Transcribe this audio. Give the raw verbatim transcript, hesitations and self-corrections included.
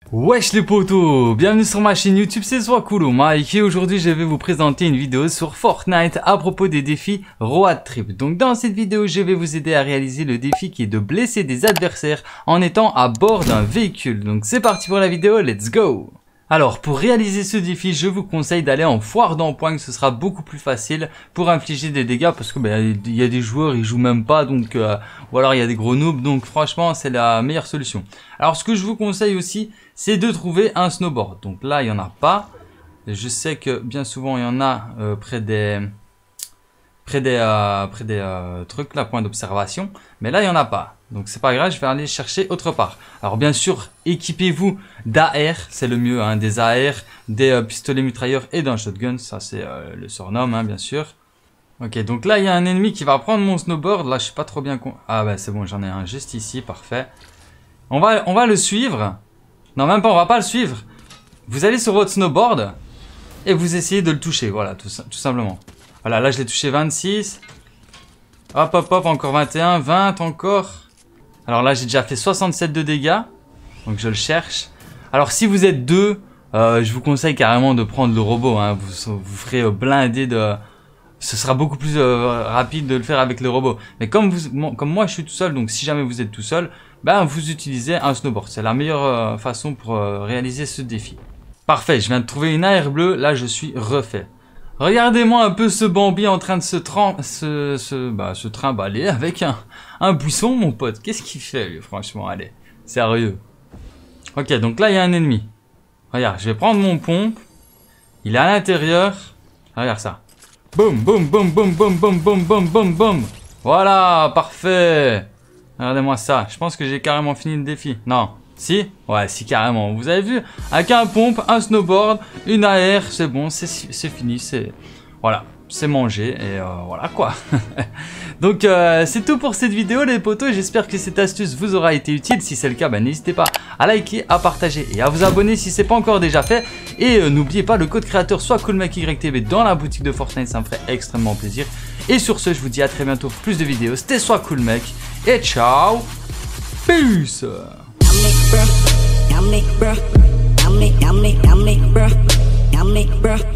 Wesh les potos, bienvenue sur ma chaîne YouTube, c'est Swacoolo Mike et aujourd'hui je vais vous présenter une vidéo sur Fortnite à propos des défis Road Trip. Donc dans cette vidéo je vais vous aider à réaliser le défi qui est de blesser des adversaires en étant à bord d'un véhicule. Donc c'est parti pour la vidéo, let's go! Alors pour réaliser ce défi je vous conseille d'aller en foire d'empoigne, ce sera beaucoup plus facile pour infliger des dégâts parce que ben, y a des joueurs ils jouent même pas donc euh, ou alors il y a des gros noobs, donc franchement c'est la meilleure solution. Alors ce que je vous conseille aussi c'est de trouver un snowboard. Donc là il y en a pas, je sais que bien souvent il y en a euh, près des près des euh, près des euh, trucs là, points d'observation, mais là il y en a pas. Donc c'est pas grave, je vais aller chercher autre part. Alors bien sûr, équipez-vous d'A R, c'est le mieux, hein, des A R, des euh, pistolets mitrailleurs et d'un shotgun, ça c'est euh, le surnom, hein, bien sûr. Ok, donc là il y a un ennemi qui va prendre mon snowboard, là je suis pas trop bien con... Ah bah c'est bon, j'en ai un juste ici, parfait. On va, on va le suivre. Non même pas, on va pas le suivre. Vous allez sur votre snowboard et vous essayez de le toucher, voilà, tout, tout simplement. Voilà, là je l'ai touché vingt-six. Hop hop hop, encore vingt et un, vingt encore. Alors là, j'ai déjà fait soixante-sept de dégâts. Donc je le cherche. Alors si vous êtes deux, euh, je vous conseille carrément de prendre le robot. Hein. Vous, vous ferez euh, blinder de... Ce sera beaucoup plus euh, rapide de le faire avec le robot. Mais comme, vous, comme moi, je suis tout seul. Donc si jamais vous êtes tout seul, ben, vous utilisez un snowboard. C'est la meilleure euh, façon pour euh, réaliser ce défi. Parfait, je viens de trouver une A R bleue. Là, je suis refait. Regardez-moi un peu ce Bambi en train de se, se, se, bah, se trimballer avec un, un buisson, mon pote. Qu'est-ce qu'il fait, lui, franchement? Allez, sérieux. Ok, donc là, il y a un ennemi. Regarde, je vais prendre mon pompe. Il est à l'intérieur. Regarde ça. Boum, boum, boum, boum, boum, boum, boum, boum, boum, boum. Voilà, parfait. Regardez-moi ça. Je pense que j'ai carrément fini le défi. Non. Si? Ouais, si carrément. Vous avez vu? Avec un pompe, un snowboard, une A R, c'est bon, c'est fini, c'est... Voilà, c'est mangé et euh, voilà quoi. Donc euh, c'est tout pour cette vidéo les potos, j'espère que cette astuce vous aura été utile. Si c'est le cas, bah, n'hésitez pas à liker, à partager et à vous abonner si c'est pas encore déjà fait. Et euh, n'oubliez pas le code créateur SwaCooloMikeYTV dans la boutique de Fortnite, ça me ferait extrêmement plaisir. Et sur ce, je vous dis à très bientôt pour plus de vidéos. C'était Swacoolomike et ciao. Peace. Yummy, bruh. Yummy, bruh. Yummy, yummy, yummy, bruh. Yummy, bruh.